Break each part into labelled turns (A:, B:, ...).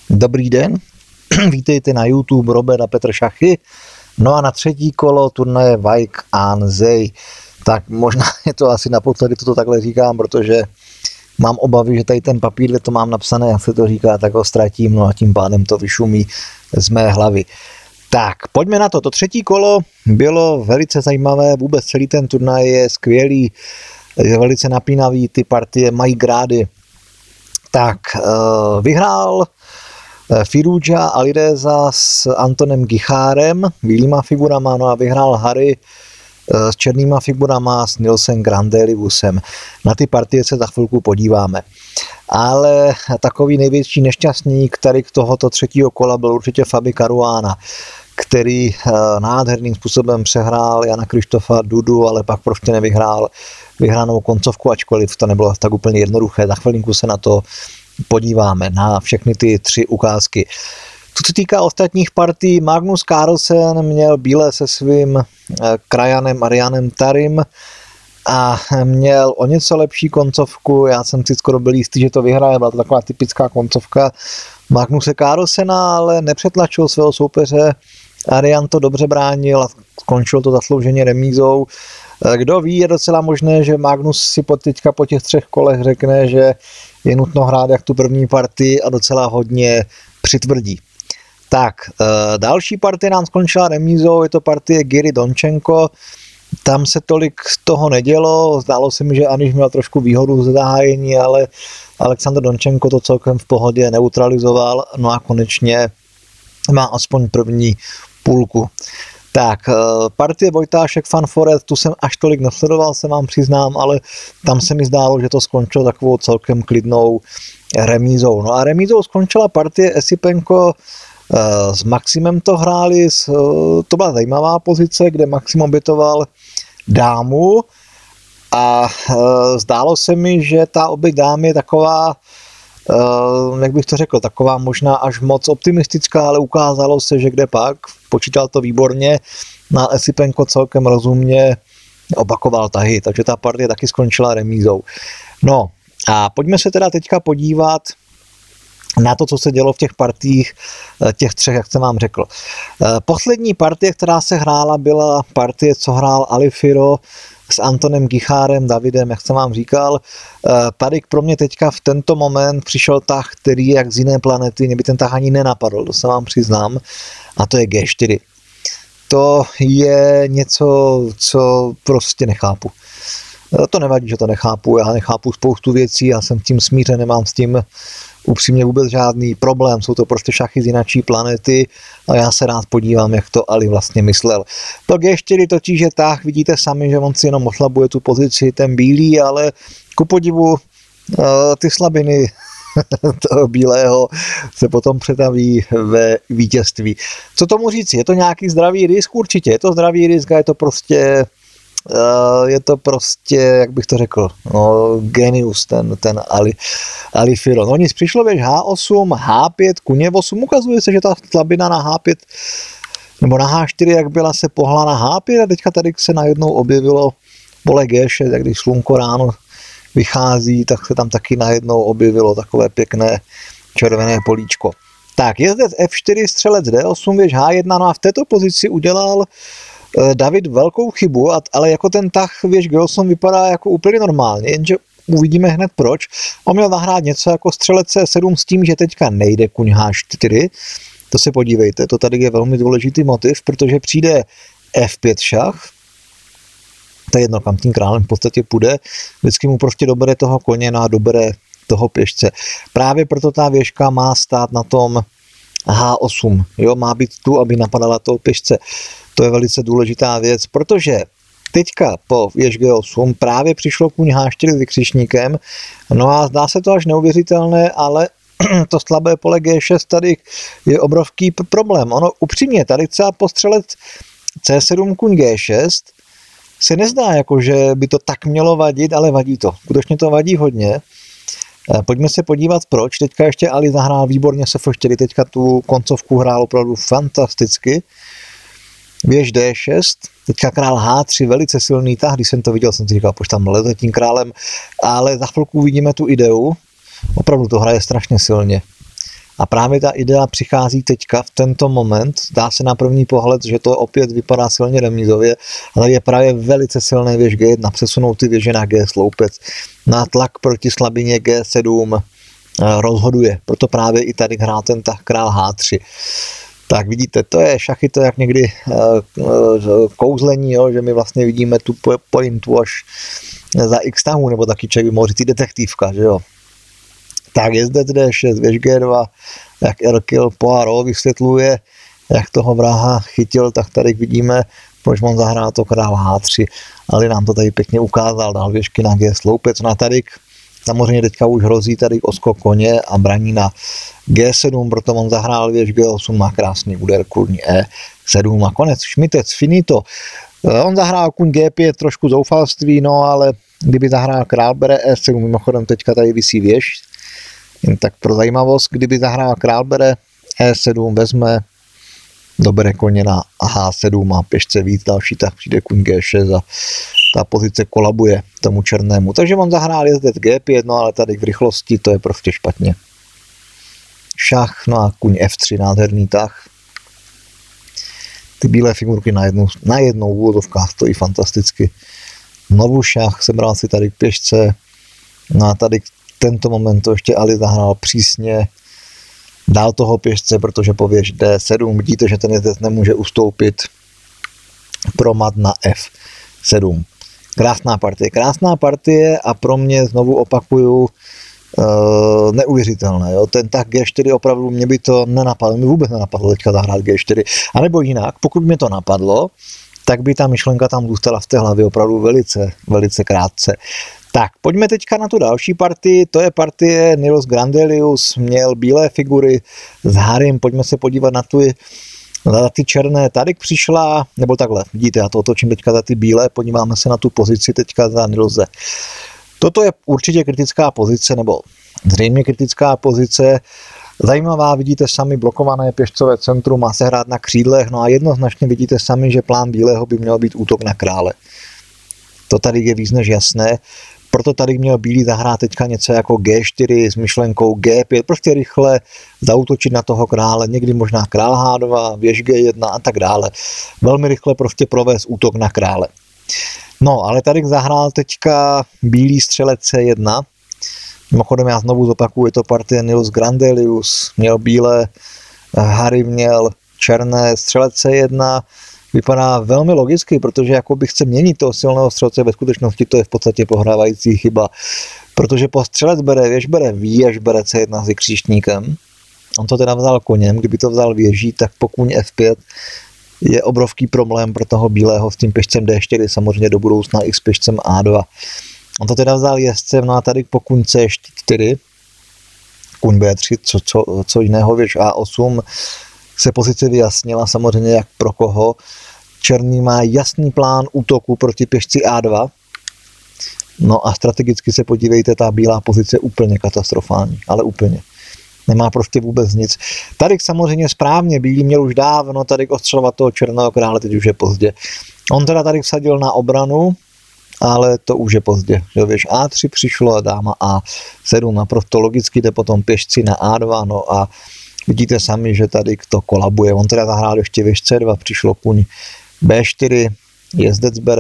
A: Dobrý den, vítejte na YouTube Robert a Petr Šachy. No a na třetí kolo turnaje Wijk aan Zee. Tak možná je to asi naposledy, to takhle říkám, protože mám obavy, že tady ten papír, kde to mám napsané, jak se to říká, tak ho ztratím, no a tím pádem to vyšumí z mé hlavy. Tak, pojďme na to. To třetí kolo bylo velice zajímavé, vůbec celý ten turnaj je skvělý, je velice napínavý, ty partie mají grády. Tak, vyhrál Firouzja Alireza s Antonem Guichardem, bílýma figurama, no a vyhrál Harry s černýma figurama s Nilsem Grandelivusem. Na ty partie se za chvilku podíváme. Ale takový největší nešťastník tady k tohoto třetího kola byl určitě Fabi Caruana, který nádherným způsobem přehrál Jana Krištofa Dudu, ale pak prostě nevyhrál vyhranou koncovku, ačkoliv to nebylo tak úplně jednoduché. Za chvilinku se na to podíváme, na všechny ty tři ukázky. Co se týká ostatních partií, Magnus Carlsen měl bílé se svým krajanem Arianem Tarim a měl o něco lepší koncovku. Já jsem si skoro byl jistý, že to vyhraje, byla to taková typická koncovka Magnuse Carlsena, ale nepřetlačil svého soupeře. Arian to dobře bránil a skončil to zaslouženě remízou. Kdo ví, je docela možné, že Magnus si teďka po těch třech kolech řekne, že je nutno hrát jak tu první partii a docela hodně přitvrdí. Tak, další partie nám skončila remízou, je to partie Jiří Donchenko. Tam se tolik toho nedělo, zdálo se mi, že Aniš měl trošku výhodu ze zahájení, ale Aleksandr Donchenko to celkem v pohodě neutralizoval, no a konečně má aspoň první půlku. Tak, partie Vojtášek Van Foret, tu jsem až tolik nesledoval, se vám přiznám, ale tam se mi zdálo, že to skončilo takovou celkem klidnou remízou. No a remízou skončila partie Esipenko s Maximem to hráli, to byla zajímavá pozice, kde Maxim obětoval dámu a zdálo se mi, že ta oběť dámy je taková, jak bych to řekl, taková možná až moc optimistická, ale ukázalo se, že kde pak, počítal to výborně, na Esipenko celkem rozumně opakoval tahy, takže ta partie taky skončila remízou. No a pojďme se teda teďka podívat na to, co se dělo v těch partiích, těch třech, jak jsem vám řekl. Poslední partie, která se hrála, byla partie, co hrál Alifiro s Antonem Guichardem, Davidem, jak jsem vám říkal. Tady pro mě teďka v tento moment přišel tah, který je jak z jiné planety, mě by ten tah ani nenapadl, to se vám přiznám, a to je G4. To je něco, co prostě nechápu. To nevadí, že to nechápu, já nechápu spoustu věcí, já jsem s tím smířen, nemám s tím upřímně vůbec žádný problém, jsou to prostě šachy z jináčí planety a já se rád podívám, jak to Ali vlastně myslel. To G4 totiž je tah, vidíte sami, že on si jenom oslabuje tu pozici, ten bílý, ale ku podivu ty slabiny toho bílého se potom přetaví ve vítězství. Co tomu říci? Je to nějaký zdravý risk? Určitě, je to zdravý risk a je to prostě, jak bych to řekl, no, genius ten Alifiro. No nic, přišlo věž H8, H5, kuně 8, ukazuje se, že ta slabina na H5 nebo na H4, jak byla, se pohla na H5 a teďka tady se najednou objevilo pole G6, jak když slunko ráno vychází, tak se tam taky najednou objevilo takové pěkné červené políčko. Tak, jezdec F4, střelec D8, věž H1, no a v této pozici udělal David velkou chybu, ale jako ten tah věž G8 vypadá jako úplně normálně, jenže uvidíme hned proč. On měl nahrát něco jako střelec C7 s tím, že teďka nejde kuň H4. To se podívejte, to tady je velmi důležitý motiv, protože přijde F5 šach, to je jedno, kam tím králem v podstatě půjde, vždycky mu prostě dobere toho koně, no a dobere toho pěšce. Právě proto ta věžka má stát na tom H8, jo, má být tu, aby napadala toho pěšce. To je velice důležitá věc, protože teďka po věž G8 právě přišlo kuň H4 s vykřičníkem, no a zdá se to až neuvěřitelné, ale to slabé pole G6 tady je obrovský problém. Ono upřímně, tady třeba postřelet C7 kuň G6 se nezdá, jako že by to tak mělo vadit, ale vadí to. Skutečně to vadí hodně. Pojďme se podívat proč. Teďka ještě Ali zahrál výborně F4, teďka tu koncovku hrál opravdu fantasticky. Věž D6, teďka král H3, velice silný tah, když jsem to viděl, jsem si říkal, poč tam leze tím králem, ale za chvilku uvidíme tu ideu, opravdu to hraje strašně silně. A právě ta idea přichází teďka v tento moment. Dá se na první pohled, že to opět vypadá silně remízově, ale je právě velice silný věž G1, přesunou ty věže na G sloupec. Na tlak proti slabině G7 rozhoduje, proto právě i tady hrál ten tah král H3. Tak vidíte, to je šachy, to jak někdy kouzlení, jo, že my vlastně vidíme tu pointu až za x tahů, nebo taky člověk by mohl říct detektivka, že jo. Tak je zde D6, věž G2, jak Hercule Poirot vysvětluje, jak toho vraha chytil, tak tady vidíme, proč on zahrál to král H3, ale nám to tady pěkně ukázal, dal věžky na G sloupec, na tady samozřejmě teďka už hrozí tady oskok koně a braní na G7, proto on zahrál věž G8, má krásný úder kurní E7 a konec, šmitec, finito. On zahrál kuň G5, trošku zoufalství, no ale kdyby zahrál král bere E7, mimochodem teďka tady visí věž, jen tak pro zajímavost, kdyby zahrál král bere E7, vezme, dobere koně na H7 a pěšce víc, další tak přijde kuň G6 a ta pozice kolabuje tomu černému. Takže on zahrál jezdec G5, no ale tady v rychlosti to je prostě špatně. Šach, no a kuň F3, nádherný tah. Ty bílé figurky na jednou úvodovkách stojí fantasticky. Znovu šach, sebral si tady k pěšce, no a tady tento moment to ještě Ali zahrál přísně, dál toho pěšce, protože po věž D7 vidíte, že ten jezdec nemůže ustoupit, promat na F7. Krásná partie a pro mě, znovu opakuju, neuvěřitelné. Jo? Ten tah G4 opravdu mě by to nenapadlo, mě vůbec nenapadlo teďka zahrát G4. A nebo jinak, pokud mě to napadlo, tak by ta myšlenka tam zůstala v té hlavě opravdu velice, velice krátce. Tak, pojďme teďka na tu další partii, to je partie Nils Grandelius, měl bílé figury s Harrym, pojďme se podívat na ty černé, tady přišla, nebo takhle, vidíte, já to otočím teďka za ty bílé, podíváme se na tu pozici teďka za Nilse. Toto je určitě kritická pozice, nebo zřejmě kritická pozice, zajímavá, vidíte sami blokované pěšcové centrum, má se hrát na křídlech, no a jednoznačně vidíte sami, že plán bílého by měl být útok na krále. To tady je víc než jasné, proto tady měl bílý zahrát teďka něco jako G4 s myšlenkou G5, prostě rychle zaútočit na toho krále, někdy možná král H2, věž G1 a tak dále. Velmi rychle prostě provést útok na krále. No, ale tady zahrál teďka bílý střelec C1. Mimochodem já znovu zopakuju, je to partie Nils Grandelius, měl bílé, Harry měl černé, střelec C1. Vypadá velmi logicky, protože jakoby chce měnit toho silného střelce, ve skutečnosti to je v podstatě pohrávající chyba, protože po střelec bere, věž bere C1 s křížníkem. On to teda vzal koněm, kdyby to vzal věží, tak po kůň F5 je obrovský problém pro toho bílého s tím pěšcem D4, samozřejmě do budoucna i s pěšcem A2. On to teda vzal jezdcem, no a tady po kůň C4, kůň B3, co jiného, věž A8, se pozice vyjasnila, samozřejmě jak pro koho. Černý má jasný plán útoku proti pěšci A2. No a strategicky se podívejte, ta bílá pozice úplně katastrofální, ale úplně. Nemá prostě vůbec nic. Tady samozřejmě správně, bílý měl už dávno tady ostřelovat toho černého krále, teď už je pozdě. On teda tady vsadil na obranu, ale to už je pozdě. Věž A3 přišlo a dáma A7 naprosto logicky jde potom pěšci na A2, no a vidíte sami, že tady to kolabuje. On teda zahrál ještě věž C2, přišlo kuň B4, jezdec bere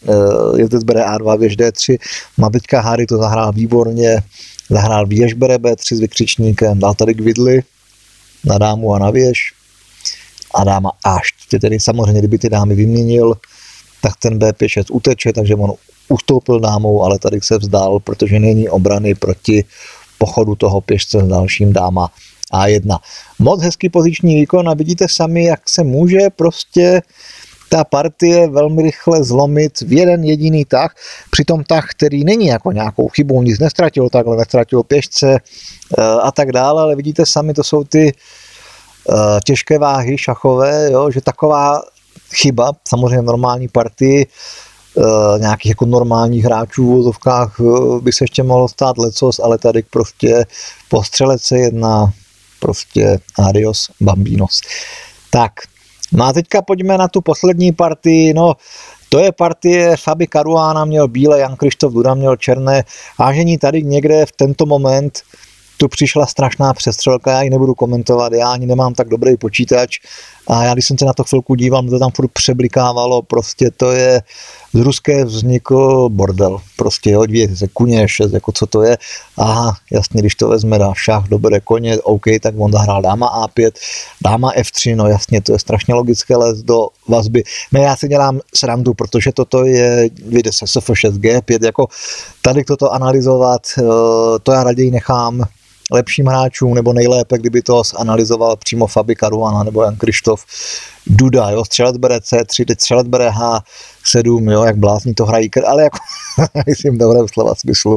A: A2, věž D3. No a teďka Harry to zahrál výborně, zahrál věž bere B3 s vykřičníkem, dal tady k vidli na dámu a na věž a dáma A4. Tedy samozřejmě, kdyby ty dámy vyměnil, tak ten B5-6 uteče, takže on ustoupil dámou, ale tady se vzdál, protože není obrany proti pochodu toho pěšce s dalším dáma A1. Moc hezký poziční výkon a vidíte sami, jak se může prostě ta partie velmi rychle zlomit v jeden jediný tah, přitom tah, který není jako nějakou chybou, nic nestratil takhle, nestratil pěšce a tak dále, ale vidíte sami, to jsou ty těžké váhy šachové, jo, že taková chyba, samozřejmě normální partii, nějakých jako normálních hráčů v uvozovkách by se ještě mohlo stát lecos, ale tady prostě po střelece jedna prostě adios bambinos. Tak, no a teďka pojďme na tu poslední partii, no to je partie Fabi Caruana, měl bílé, Jan Krištof Duda měl černé, vážení tady někde v tento moment, tu přišla strašná přestřelka, já ji nebudu komentovat, já ani nemám tak dobrý počítač a já když jsem se na to chvilku díval, to tam furt přeblikávalo, prostě to je, z ruské vznikl bordel, prostě jo, dívejte se, kuně 6, jako co to je, aha, jasně, když to vezme, dá šach, dobere koně, OK, tak on zahrál dáma A5, dáma F3, no jasně, to je strašně logické les do vazby, ne, já si dělám srandu, protože toto je, vidíte se, F6, G5, jako tady toto analyzovat, to já raději nechám lepším hráčům, nebo nejlépe, kdyby to analyzoval přímo Fabi Caruana nebo Jan Krištof Duda, jo, střelec bere C3, teď střelec bere H7, jo, jak blázni to hrají, ale jako, myslím dobré slova smyslu,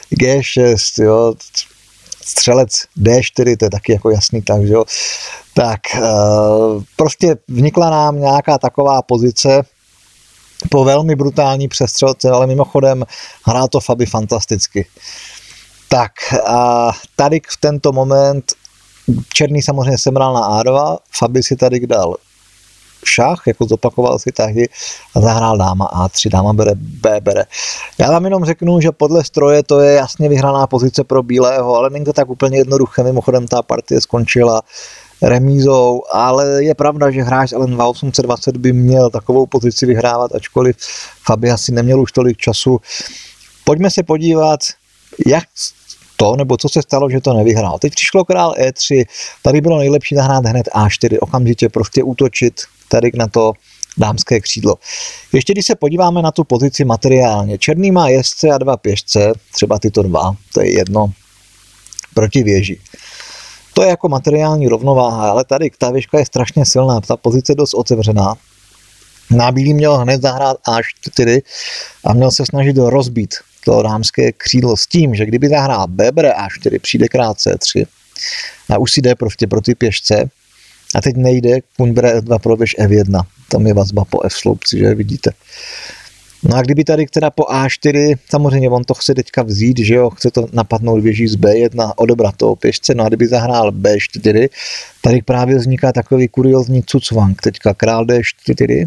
A: G6, jo, střelec D4, to je taky jako jasný tak, jo, tak prostě vnikla nám nějaká taková pozice po velmi brutální přestřelce, ale mimochodem hrál to Fabi fantasticky. Tak a tady v tento moment černý samozřejmě semral na A2, Fabi si tady dal šach, jako zopakoval si tahy a zahrál dáma A3, dáma bere B bere. Já vám jenom řeknu, že podle stroje to je jasně vyhraná pozice pro bílého, ale není to tak úplně jednoduché, mimochodem ta partie skončila remízou, ale je pravda, že hráč Allen 820 by měl takovou pozici vyhrávat, ačkoliv Fabi asi neměl už tolik času. Pojďme se podívat, jak to, nebo co se stalo, že to nevyhrál. Teď přišlo král E3, tady bylo nejlepší zahrát hned A4, okamžitě prostě útočit tady na to dámské křídlo. Ještě když se podíváme na tu pozici materiálně, černý má jezdce a 2 pěšce, třeba tyto dva, to je jedno, proti věži. To je jako materiální rovnováha, ale tady ta věžka je strašně silná, ta pozice je dost otevřená. Bílý měl hned zahrát A4 a měl se snažit rozbít to dámské křídlo s tím, že kdyby zahrál B bere A4, přijde král C3 a už si jde prostě pro ty pěšce a teď nejde, kuň bere F2 pro věž F1, tam je vazba po F sloupci, že vidíte. No a kdyby tady teda po A4, samozřejmě on to chce teďka vzít, že jo, chce to napadnout věží z B1, odebrat toho pěšce, no a kdyby zahrál B4, tady právě vzniká takový kuriózní cucvank, teďka král D4,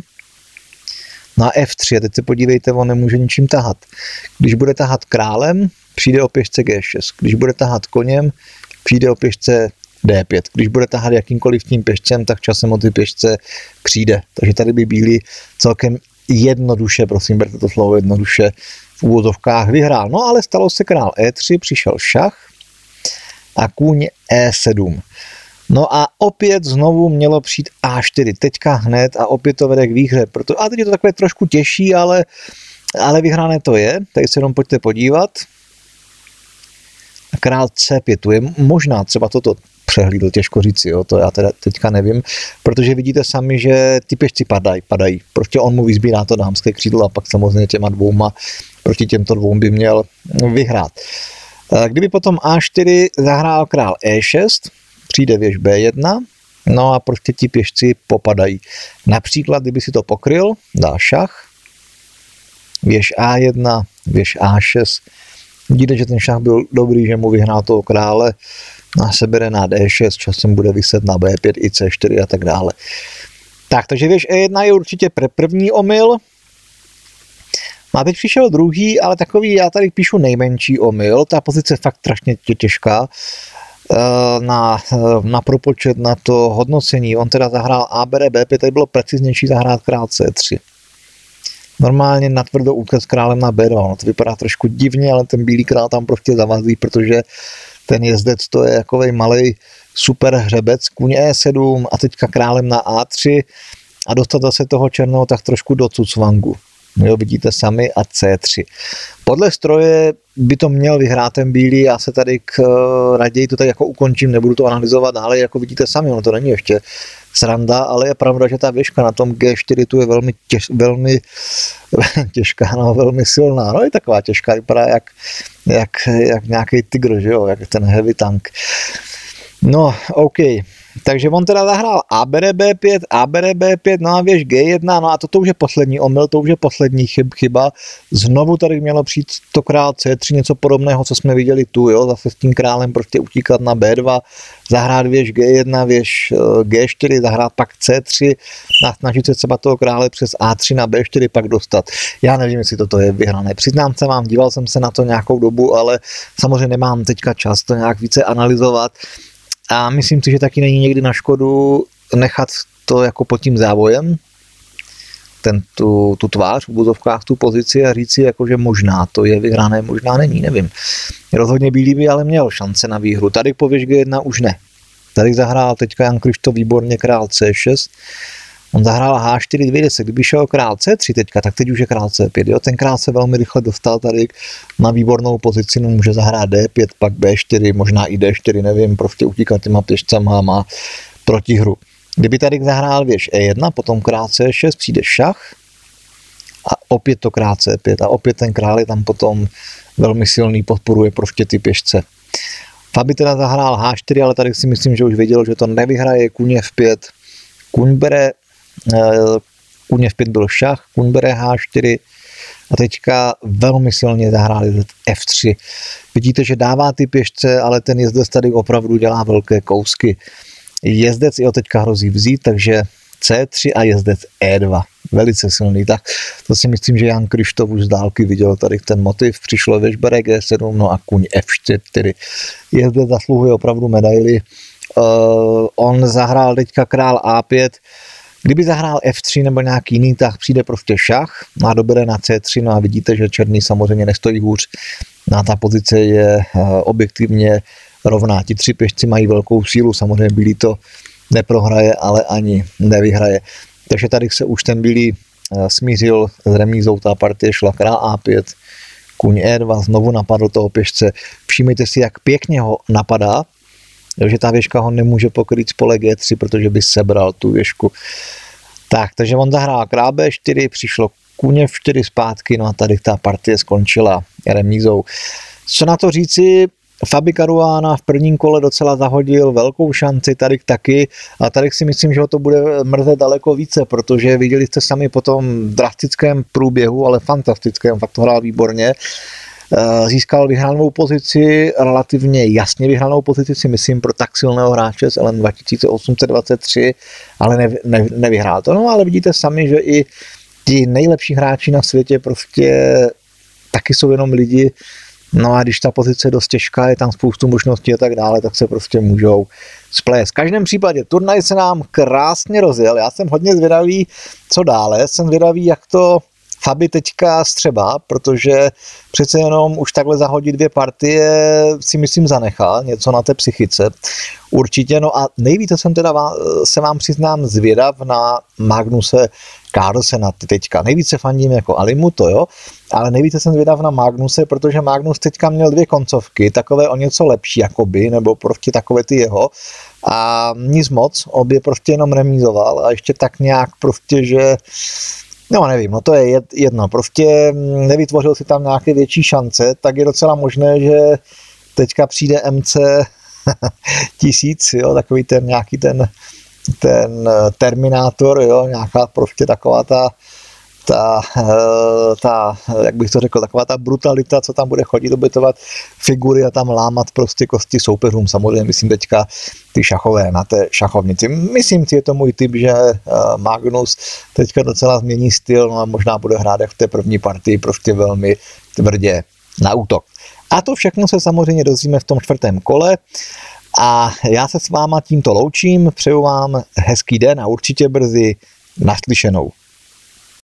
A: na F3, a teď se podívejte, on nemůže ničím tahat. Když bude tahat králem, přijde o pěšce G6. Když bude tahat koněm, přijde o pěšce D5. Když bude tahat jakýmkoliv tím pěšcem, tak časem o ty pěšce přijde. Takže tady by bílý celkem jednoduše, prosím, berte to slovo jednoduše, v úvozovkách vyhrál. No ale stalo se král E3, přišel šach a kůň E7. No a opět znovu mělo přijít A4, teďka hned a opět to vede k výhře. A teď je to takové trošku těžší, ale vyhrané to je. Tady se jenom pojďte podívat. Král C5, tu je možná třeba toto přehlídl, těžko říci, jo, to já teda teďka nevím, protože vidíte sami, že ty pěšci padají. Prostě on mu vyzbírá to dámské křídlo a pak samozřejmě těma dvouma, proti těmto dvou by měl vyhrát. Kdyby potom A4 zahrál král E6, přijde věž B1, no a prostě ti pěšci popadají. Například, kdyby si to pokryl, dá šach, věž A1, věž A6. Vidíte, že ten šach byl dobrý, že mu vyhrál toho krále, a sebere na D6, časem bude vyset na B5 i C4 a tak dále. Tak, takže věž E1 je určitě první omyl. A teď přišel druhý, ale takový, já tady píšu nejmenší omyl, ta pozice je fakt strašně těžká. Na propočet, na to hodnocení. On teda zahrál A bere B5, tady bylo preciznější zahrát král C3. Normálně natvrdo úkaz králem na B2. No to vypadá trošku divně, ale ten bílý král tam prostě zavazí, protože ten jezdec to je takovej malej super hřebec, kůň E7 a teďka králem na A3 a dostat zase toho černého tak trošku do cucvangu. Jo, vidíte sami a C3. Podle stroje by to měl vyhrát ten bílý, já se tady raději to tak jako ukončím, nebudu to analyzovat dále, jako vidíte sami, ono to není ještě sranda, ale je pravda, že ta věžka na tom G4 tu je velmi těžká, no, velmi silná, no je taková těžká, vypadá jak nějaký tygr, že jo, jak ten heavy tank. No, OK. Takže on teda zahrál A bere B5, A bere B5, no a věž G1, no a to už je poslední omyl, to už je poslední chyba. Znovu tady mělo přijít to král C3, něco podobného, co jsme viděli tu, jo, zase s tím králem prostě utíkat na B2, zahrát věž G1, věž G4, zahrát pak C3 a snažit se třeba toho krále přes A3 na B4 pak dostat. Já nevím, jestli toto je vyhrané. Přiznám se vám, díval jsem se na to nějakou dobu, ale samozřejmě nemám teďka čas to nějak více analyzovat. A myslím si, že taky není někdy na škodu nechat to jako pod tím závojem, tu tvář v úvozovkách, tu pozici a říct si, jako, že možná to je vyhrané, možná není, nevím. Rozhodně bílý by ale měl šance na výhru. Tady po věž G1 už ne. Tady zahrál teďka Jan Kryštof výborně král C6. On zahrál H4 210, kdyby šel král C3 teďka, tak teď už je král C5. Jo? Ten král se velmi rychle dostal tady na výbornou pozici, no může zahrát D5, pak B4, možná i D4, nevím, prostě utíkat těma pěšcama, má protihru. Kdyby tady zahrál věž E1, potom král C6, přijde šach a opět to král C5 a opět ten král je tam potom velmi silný, podporuje prostě ty pěšce. Fabi teda zahrál H4, ale tady si myslím, že už věděl, že to nevyhraje, kuň F5, kuň bere, kuň F5 byl šach, kuň bere H4 a teďka velmi silně zahráli F3. Vidíte, že dává ty pěšce, ale ten jezdec tady opravdu dělá velké kousky. Jezdec jeho teďka hrozí vzít, takže C3 a jezdec E2. Velice silný. Tak to si myslím, že Jan Kryštof už z dálky viděl tady ten motiv. Přišlo věž bere G7, no a kuň F4. Jezdec zasluhuje opravdu medaili. On zahrál teďka král A5. Kdyby zahrál F3 nebo nějaký jiný, tak přijde prostě šach a dobere na C3, no a vidíte, že černý samozřejmě nestojí hůř. Na ta pozice je objektivně rovná. Ti tři pěšci mají velkou sílu, samozřejmě bílý to neprohraje, ale ani nevyhraje. Takže tady se už ten bílý smířil s remízou, ta partie šla král A5, kuň E2, znovu napadl toho pěšce. Všimněte si, jak pěkně ho napadá, že ta věžka ho nemůže pokrýt z pole G3, protože by sebral tu věžku. Tak, takže on zahrál král B4, přišlo kuň F4 zpátky, no a tady ta partie skončila remízou. Co na to říci? Fabi Caruana v prvním kole docela zahodil velkou šanci, tady taky, a tady si myslím, že ho to bude mrzet daleko více, protože viděli jste sami po tom drastickém průběhu, ale fantastickém, fakt to hrál výborně. Získal vyhranou pozici, relativně jasně vyhranou pozici, si myslím, pro tak silného hráče s LN 2823, ale nevyhrál to. No ale vidíte sami, že i ti nejlepší hráči na světě prostě taky jsou jenom lidi. No a když ta pozice je dost těžká, je tam spoustu možností a tak dále, tak se prostě můžou splést. V každém případě turnaj se nám krásně rozjel. Já jsem hodně zvědavý, co dále. Jsem zvědavý, jak to Fabi teďka střeba, protože přece jenom už takhle zahodit dvě partie si myslím zanechá něco na té psychice. Určitě, no a nejvíce jsem teda se vám přiznám zvědav na Magnuse Carlsena teďka. Nejvíce fandím jako Alimu, to jo, ale nejvíce jsem zvědav na Magnuse, protože Magnus teďka měl dvě koncovky, takové o něco lepší jakoby, nebo prostě takové ty jeho a nic moc, obě prostě jenom remízoval a ještě tak nějak prostě, že no nevím, no to je jedno, prostě nevytvořil si tam nějaké větší šance, tak je docela možné, že teďka přijde MC 1000, jo, takový ten nějaký ten Terminátor, jo, nějaká prostě taková ta, jak bych to řekl, taková ta brutalita, co tam bude chodit obětovat figury a tam lámat prostě kosti soupeřům, samozřejmě myslím teďka ty šachové na té šachovnici. Myslím si, je to můj tip, že Magnus teďka docela změní styl, no a možná bude hrát jak v té první partii prostě velmi tvrdě na útok. A to všechno se samozřejmě dozvíme v tom čtvrtém kole. A já se s váma tímto loučím, přeju vám hezký den a určitě brzy naslyšenou.